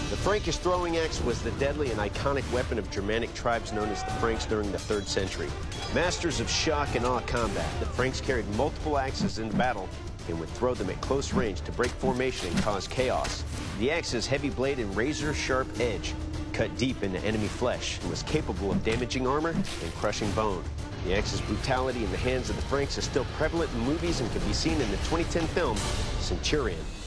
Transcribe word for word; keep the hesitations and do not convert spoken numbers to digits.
The Frankish throwing axe was the deadly and iconic weapon of Germanic tribes known as the Franks during the third century. Masters of shock and awe combat, the Franks carried multiple axes in battle and would throw them at close range to break formation and cause chaos. The axe's heavy blade and razor-sharp edge cut deep into enemy flesh and was capable of damaging armor and crushing bone. The axe's brutality in the hands of the Franks is still prevalent in movies and can be seen in the twenty ten film Centurion.